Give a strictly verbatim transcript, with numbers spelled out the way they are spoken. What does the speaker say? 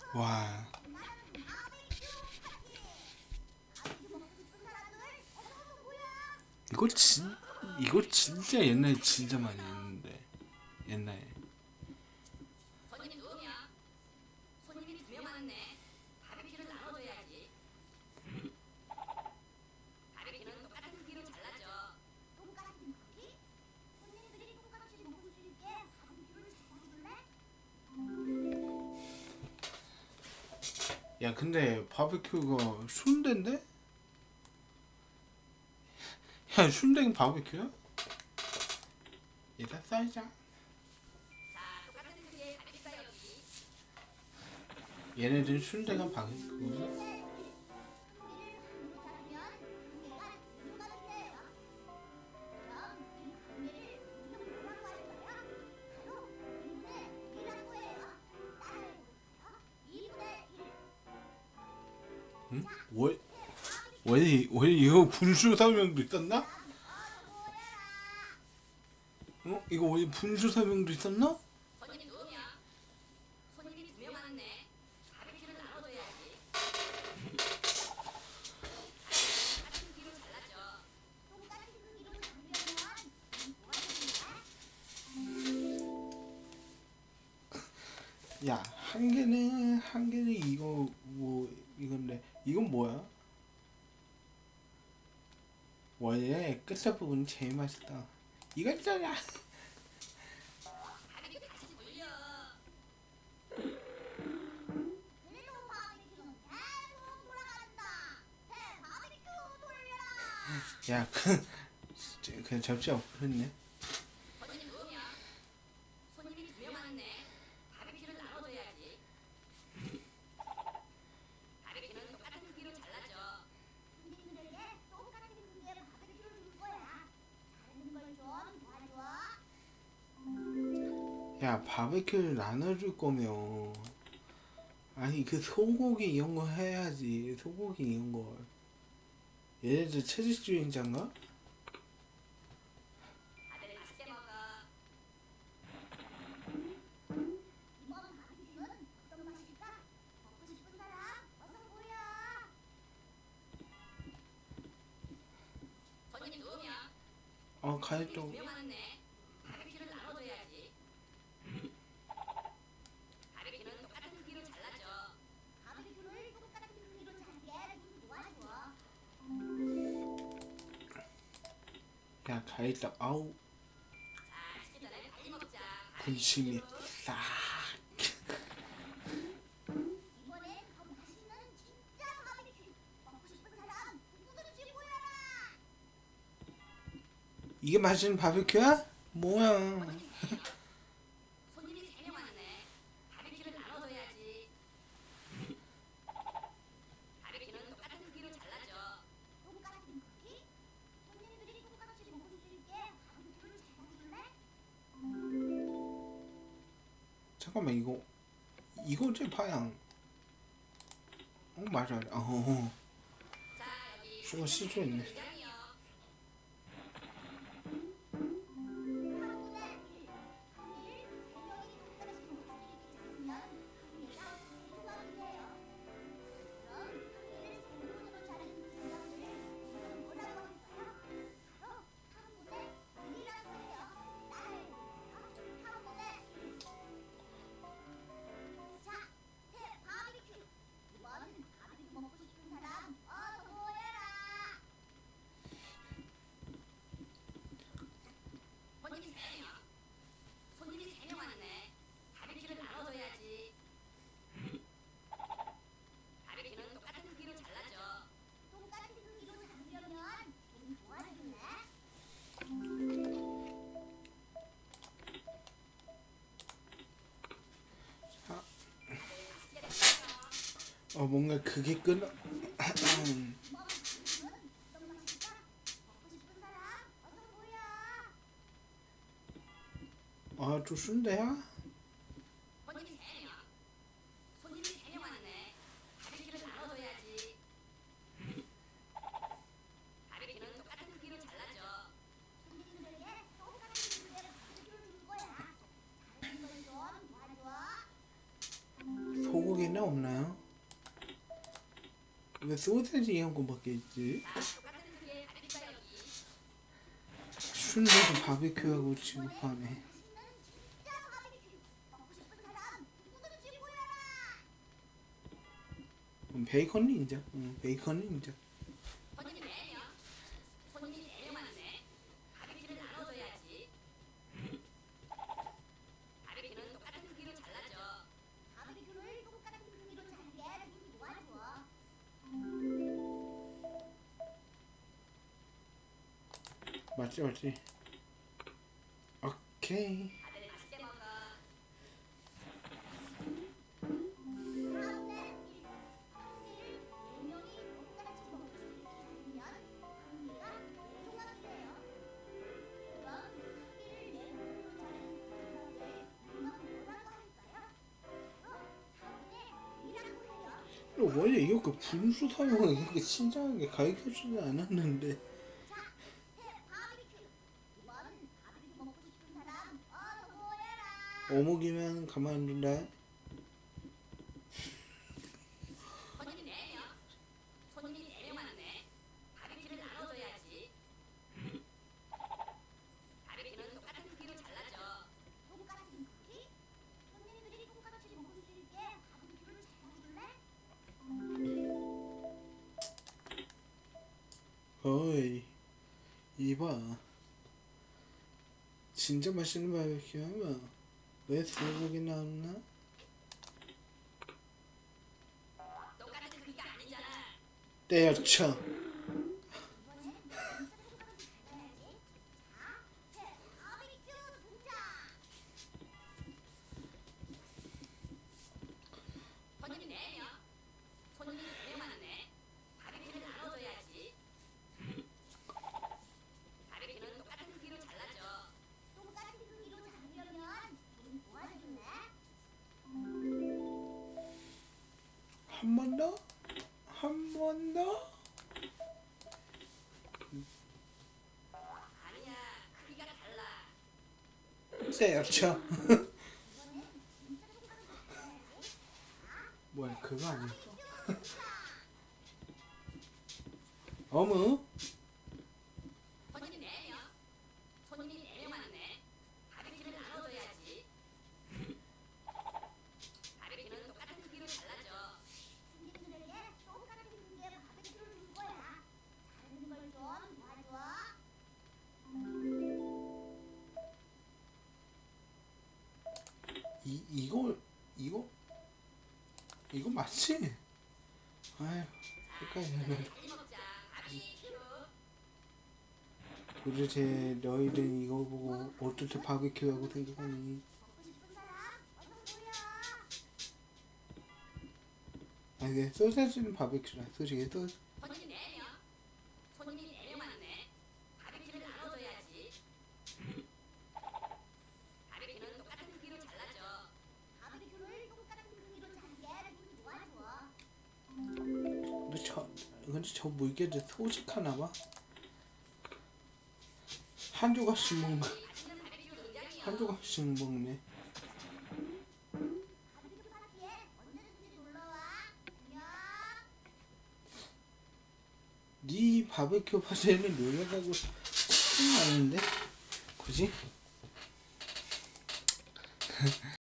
와, 이거 진 이거 진짜 옛날에 진짜 많이 했는데 옛날에. 야 근데 바베큐가 순대인데? 야 순대는 바베큐야? 얘다 쌀자. 얘네들 순대가 바베큐. 응? 원 원래 원래 이거 분수 설명도 있었나? 어? 이거 원래 분수 설명도 있었나? 야, 한 개는 한 개는 이거 뭐 이건데 이건 뭐야? 원래 끝에 부분이 제일 맛있다. 이거 있잖아. 야, 그 그냥 접시 없었네. 야, 바베큐를 나눠줄 거면 아니 그 소고기 이런 거 해야지. 소고기 이런 거. 얘네들 채식주의자인가? 어, 가이도. 야, 가이도 아우. 군침이 싹. 이게 맛있는 바베큐야? 뭐야? 잠깐만 이거 이거 제 파양. 어 맞아. 어. 저거 시조 있네. 어 뭔가 그게 끊어. 아, 또 순대야? 소고기는 있나 없나요? 왜 소세지 이런 거밖에 있지? 순대도 바비큐하고 취급하네. 음, 베이컨 닌자. 응, 베이컨 닌자. 맞지 맞지. 오케이. 원래 이렇게 분수 사용을 이렇게 친절하게 가르쳐주지 않았는데. 어묵이면 가만 안 둔다. 어이, 이봐. 진짜 맛있는 바비큐 하면 왜 소고기 나왔나? 때려쳐. 한 번 더? 한 번 더? 때려쳐. 뭐야, 그거 아니었어? 어묵? 이, 이거, 이거, 이거 맞지? 아휴, 헷갈리네. 도대체 너희들 이거 보고 어떻게 바비큐라고 생각하니? 아니, 내 소세지는 바비큐라. 솔직히 소세지. 근데 저, 근데 저 물개들 소식하나봐. 한 조각씩 먹네. 한 조각씩 먹네. 네 바베큐 파전에는 놀러가고 싶진 않은데? 굳이?